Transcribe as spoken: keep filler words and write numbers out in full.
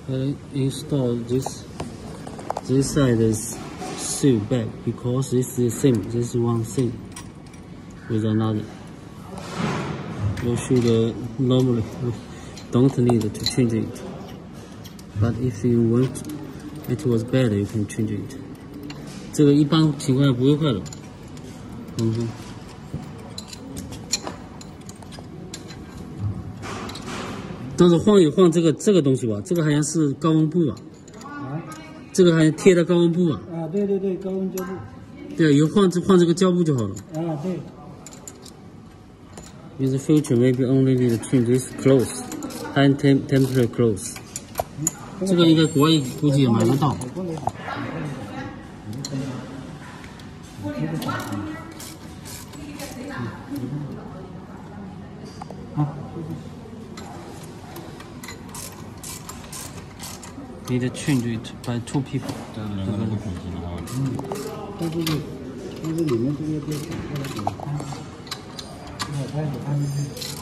uh, install this this side is sealed back because this is same. This is one thing with another. You should uh, normally don't need to change it, but if you want it was bad, you can change it. 这个一般情况下不会坏的。嗯哼。 但是换一换这个这个东西吧，这个好像是高温布吧？啊？这个好像贴的高温布吧？ 啊，对对对，高温胶布。 对，以后换这换这个胶布就好了。 啊，对。 In the future, maybe only need to change this clothes, high temp temperature clothes. 这个应该国外估计也买得到。好。 Need to change it by two people. 这个两个都可以的啊。 嗯，但是但是里面这个就打开了，你看，你好开始看进去。